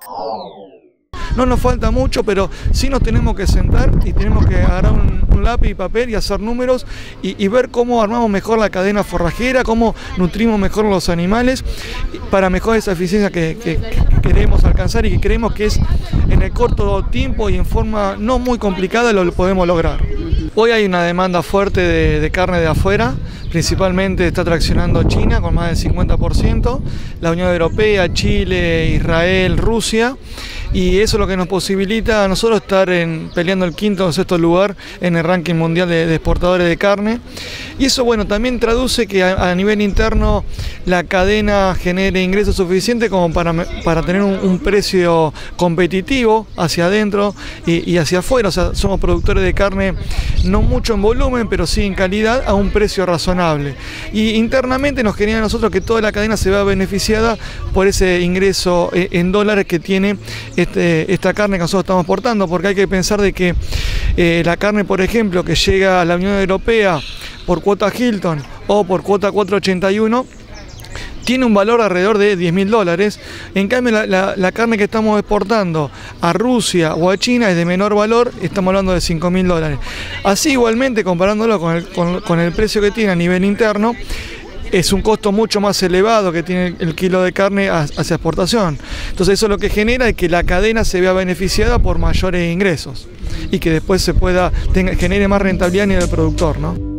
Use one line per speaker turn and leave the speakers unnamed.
No nos falta mucho, pero sí nos tenemos que sentar y tenemos que agarrar un lápiz y papel y hacer números y ver cómo armamos mejor la cadena forrajera, cómo nutrimos mejor los animales para mejorar esa eficiencia que queremos alcanzar y que creemos que es en el corto tiempo y en forma no muy complicada lo podemos lograr. Hoy hay una demanda fuerte de carne de afuera, principalmente está traccionando China con más del 50%, la Unión Europea, Chile, Israel, Rusia, y eso es lo que nos posibilita a nosotros estar peleando el quinto o sexto lugar en el ranking mundial de exportadores de carne. Y eso, bueno, también traduce que a nivel interno la cadena genere ingresos suficientes como para tener un precio competitivo hacia adentro y hacia afuera. O sea, somos productores de carne no mucho en volumen, pero sí en calidad a un precio razonable. Y internamente nos genera a nosotros que toda la cadena se vea beneficiada por ese ingreso en dólares que tiene esta carne que nosotros estamos exportando, porque hay que pensar de que la carne, por ejemplo, que llega a la Unión Europea por cuota Hilton o por cuota 481, tiene un valor alrededor de $10.000. En cambio, la carne que estamos exportando a Rusia o a China es de menor valor, estamos hablando de $5.000. Así, igualmente, comparándolo con el precio que tiene a nivel interno, es un costo mucho más elevado que tiene el kilo de carne hacia exportación. Entonces eso lo que genera es que la cadena se vea beneficiada por mayores ingresos y que después genere más rentabilidad a nivel productor, ¿no?